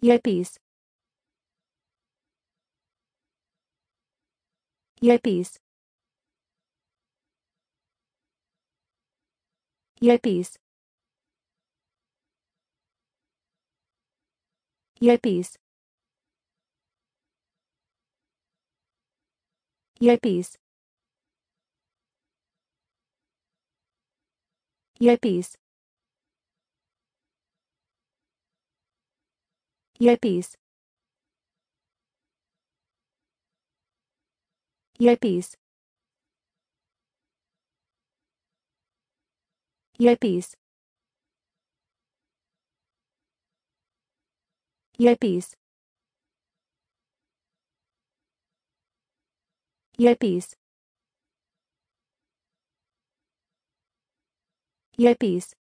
Yippies. Yippies. Yippies. Yippies. Yippies. Yippies. Yippies. Yippies. Yippies. Yippies. Yippies. Yippies.